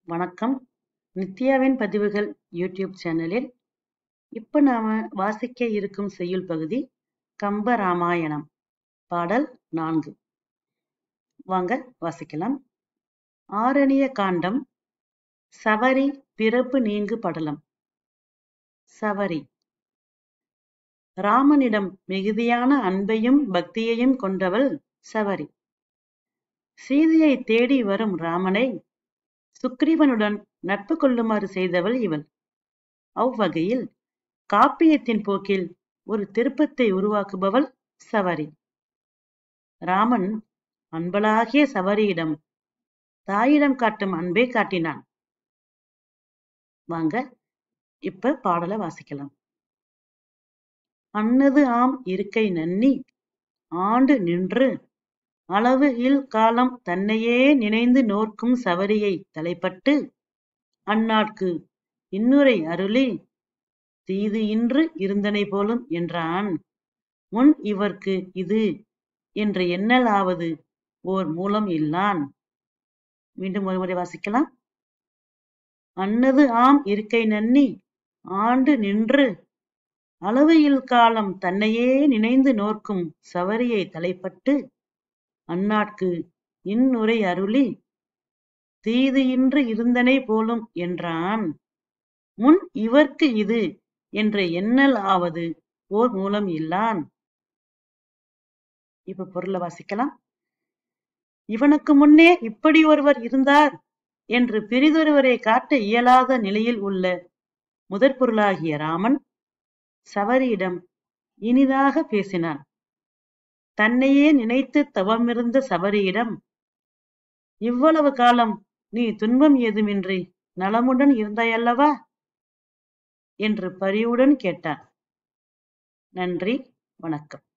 வணக்கம். நித்யாவின் பதிவுகள் யூடியூப் சேனலில் இப்ப நாம வாசிக்க இருக்கும் செய்யுள் பகுதி கம்ப ராமாயணம் பாடல் 4. வாங்க வாசிக்கலாம். ஆரணிய காண்டம். சவரி பிறப்பு நீங்கு படலம். சவரி. ராமனிடம் மிகுதியான அன்பையும் பக்தியையும் கொண்டவள் சவரி. சீதையை தேடி வரும் ராமனை சுக்ரீவனுடன் நட்பு கொள்ளுமாறு செய்தவள் இவள். அவ்வகையில் காப்பியத்தின் போக்கில் ஒரு திருப்பத்தை உருவாக்குபவள் சவரி. ராமன் அன்பளாகிய சவரியிடம் தாயிடம் காட்டும் அன்பை காட்டினான். வாங்க இப்ப பாடலை வாசிக்கலாம். அன்னது ஆம் இருக்கை நன்னி ஆண்டு நின்று அளவு இல் காலம் தன்னையே நினைந்து நோர்க்கும் சவரியை தலைப்பட்டு அந்நாட்கு இன்னுரை அருளி தீது இன்று இருந்தனை போலும் என்றான். முன் இவர்க்கு இது என்று எண்ணல் ஆவது ஓர் மூலம் இல்லான். மீண்டும் ஒருமுறை வாசிக்கலாம். அன்னது ஆம் இருக்கை நன்னி ஆண்டு நின்று அளவு இல் காலம் தன்னையே நினைந்து நோர்க்கும் சவரியை தலைப்பட்டு அந்நாட்கு இன்னுரை அருளி தீது இன்று இருந்தனை போலும் என்றான். முன் இவர்க்கு இது என்ற எண்ணல் ஆவது ஓர் மூலம் இல்லான். இப்ப பொருளை வாசிக்கலாம். இவனுக்கு முன்னே இப்படி ஒருவர் இருந்தார் என்று பிறிதொருவரை காட்ட இயலாத நிலையில் உள்ள முதற் பொருளாகிய ராமன் சவரியிடம் இனிதாக பேசினான். தன்னையே நினைத்து தவமிருந்த சவரியிடம் இவ்வளவு காலம் நீ துன்பம் ஏதுமின்றி நலமுடன் இருந்தாயல்லவா என்று பரிவுடன் கேட்டான். நன்றி, வணக்கம்.